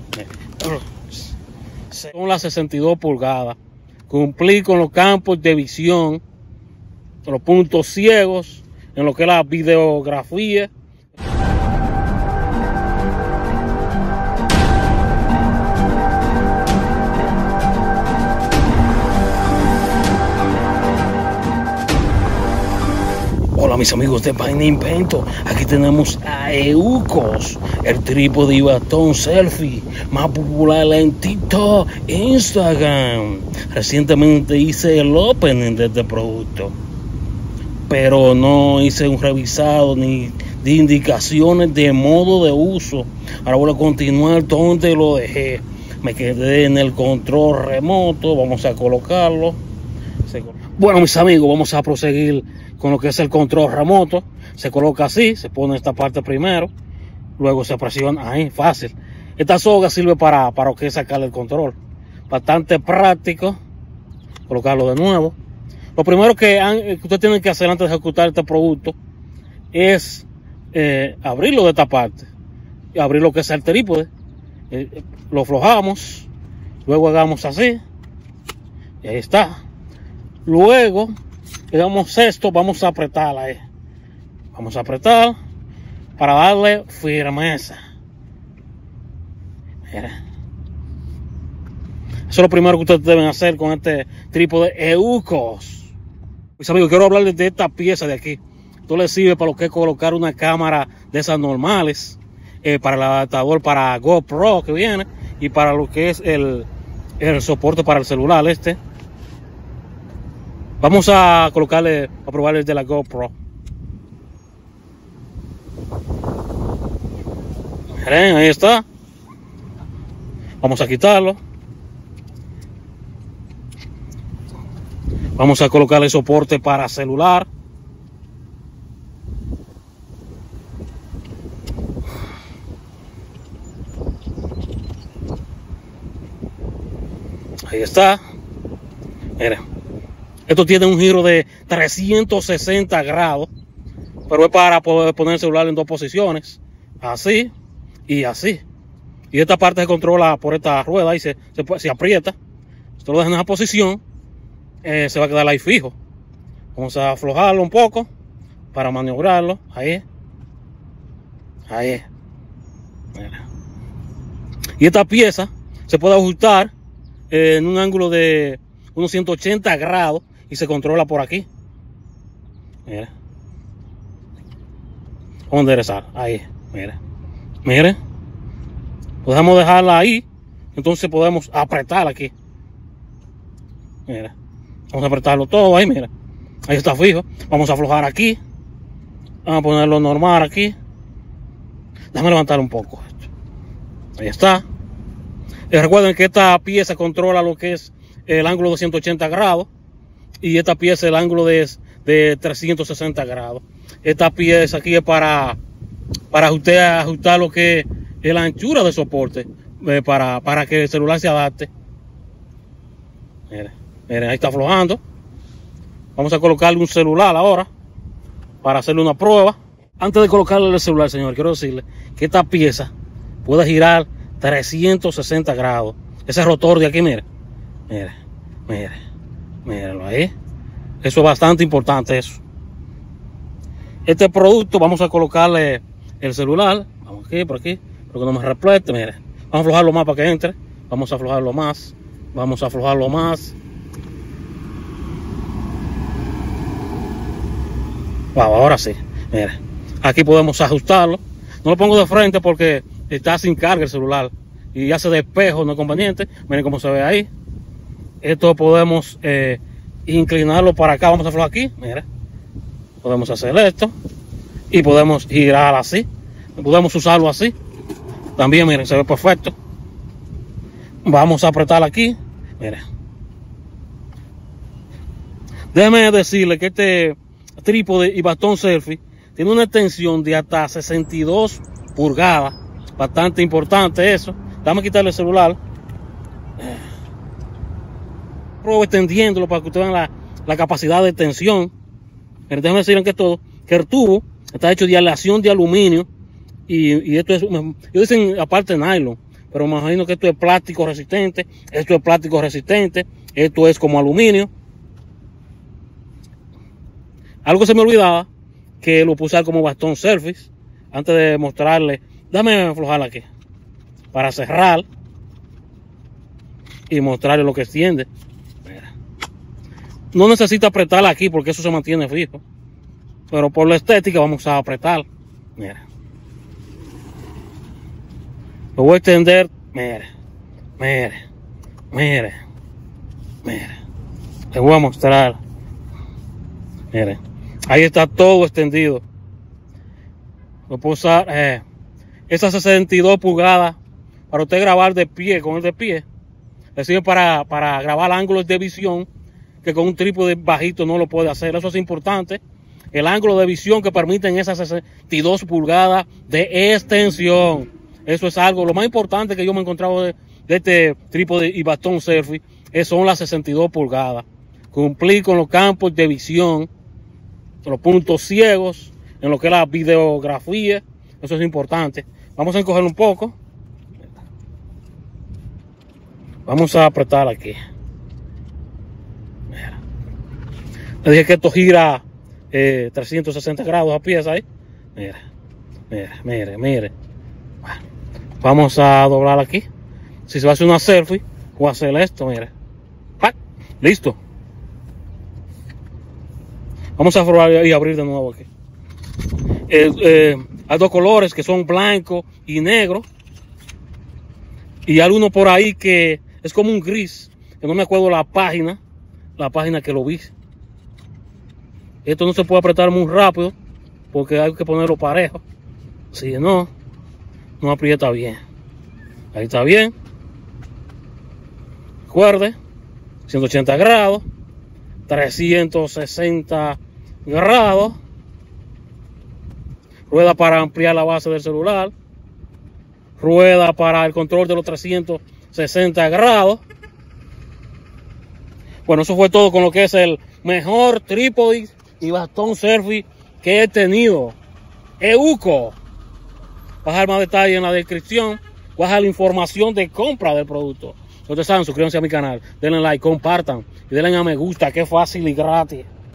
Son las 62 pulgadas. Cumplir con los campos de visión, los puntos ciegos, en lo que es la videografía. Hola mis amigos de Vaina Invento, aquí tenemos a Eucos, el trípode y bastón selfie más popular en TikTok e Instagram. Recientemente hice el opening de este producto, pero no hice un revisado ni de indicaciones de modo de uso. Ahora voy a continuar donde lo dejé. Me quedé en el control remoto, vamos a colocarlo. Bueno mis amigos, vamos a proseguir con lo que es el control remoto. Se coloca así, se pone esta parte primero, luego se presiona ahí, fácil. Esta soga sirve para lo que es sacarle el control. Bastante práctico. Colocarlo de nuevo. Lo primero que usted tiene que hacer antes de ejecutar este producto es abrirlo de esta parte y abrir lo que es el trípode. Lo aflojamos, luego hagamos así y ahí está. Luego digamos esto, vamos a apretar ahí. Vamos a apretar para darle firmeza. Mira. Eso es lo primero que ustedes deben hacer con este trípode Eucos. Mis amigos, quiero hablarles de esta pieza de aquí. Esto le sirve para lo que es colocar una cámara de esas normales, para el adaptador para GoPro que viene, y para lo que es el soporte para el celular este. Vamos a colocarle, a probarle el de la GoPro. Miren, ahí está. Vamos a quitarlo. Vamos a colocarle soporte para celular. Ahí está. Miren. Esto tiene un giro de 360 grados, pero es para poder poner el celular en dos posiciones, así y así. Y esta parte se controla por esta rueda y se aprieta. Esto lo deja en esa posición, se va a quedar ahí fijo. Vamos a aflojarlo un poco para maniobrarlo. Ahí. Ahí. Mira. Y esta pieza se puede ajustar en un ángulo de unos 180 grados. Y se controla por aquí. Mira. Vamos a enderezar. Ahí. Mira. Mire. Podemos dejarla ahí. Entonces podemos apretar aquí. Mira. Vamos a apretarlo todo ahí. Mira. Ahí está fijo. Vamos a aflojar aquí. Vamos a ponerlo normal aquí. Déjame levantar un poco esto. Ahí está. Y recuerden que esta pieza controla lo que es el ángulo de 180 grados. Y esta pieza el ángulo de 360 grados. Esta pieza aquí es para usted ajustar lo que es la anchura de soporte, para que el celular se adapte. Miren, ahí está aflojando. Vamos a colocarle un celular ahora para hacerle una prueba. Antes de colocarle el celular, señor, quiero decirle que esta pieza puede girar 360 grados. Ese rotor de aquí, mire. Mírenlo ahí. Eso es bastante importante eso. Este producto vamos a colocarle el celular. Vamos aquí, por aquí. Pero que no me replete, mire. Vamos a aflojarlo más para que entre. Vamos a aflojarlo más. Vamos a aflojarlo más. Wow, ahora sí. Mire. Aquí podemos ajustarlo. No lo pongo de frente porque está sin carga el celular. Y hace de espejo, no es conveniente. Miren cómo se ve ahí. Esto podemos inclinarlo para acá. Vamos a aflojar aquí. Mira. Podemos hacer esto. Y podemos girar así. Podemos usarlo así. También, miren, se ve perfecto. Vamos a apretar aquí. Miren. Déjeme decirle que este trípode y bastón selfie tiene una extensión de hasta 62 pulgadas. Bastante importante eso. Dame a quitarle el celular. Pruebo extendiéndolo para que ustedes vean la capacidad de tensión. Pero déjenme decirles que el tubo está hecho de aleación de aluminio y esto es, ellos dicen aparte nylon, pero me imagino que esto es plástico resistente, esto es plástico resistente, esto es como aluminio. Algo se me olvidaba, que lo puse como bastón selfie, antes de mostrarle. Dame aflojar aquí, para cerrar y mostrarle lo que extiende. Mira. No necesita apretar aquí porque eso se mantiene fijo, pero por la estética vamos a apretar. Mira. Lo voy a extender. Mire, mire, mire, mire. Les voy a mostrar. Mire, ahí está todo extendido. Lo puedo usar. Esas 62 pulgadas para usted grabar de pie, con el de pie. Le sirve para grabar ángulos de visión que con un trípode bajito no lo puede hacer. Eso es importante. El ángulo de visión que permiten esas 62 pulgadas de extensión. Eso es algo, lo más importante que yo me he encontrado de este trípode y bastón selfie, son las 62 pulgadas. Cumplir con los campos de visión, los puntos ciegos, en lo que es la videografía, eso es importante. Vamos a encoger un poco. Vamos a apretar aquí. Mira. Le dije que esto gira 360 grados a pies ahí. Mira, mire, mire, mire. Vamos a doblar aquí. Si se va a hacer una selfie, voy a hacer esto, mire. ¡Pac! Listo. Vamos a probar y abrir de nuevo aquí. Hay dos colores que son blanco y negro. Y hay uno por ahí que es como un gris, que no me acuerdo la página que lo vi. Esto no se puede apretar muy rápido porque hay que ponerlo parejo. Si no, no aprieta bien. Ahí está bien. Recuerde, 180 grados, 360 grados. Rueda para ampliar la base del celular. Rueda para el control de los 360 grados. Bueno, eso fue todo con lo que es el mejor trípode y bastón selfie que he tenido. Euco. Vas a dar más detalles en la descripción. Vas a dar la información de compra del producto. Ustedes saben, suscríbanse a mi canal, denle like, compartan y denle a me gusta, que es fácil y gratis.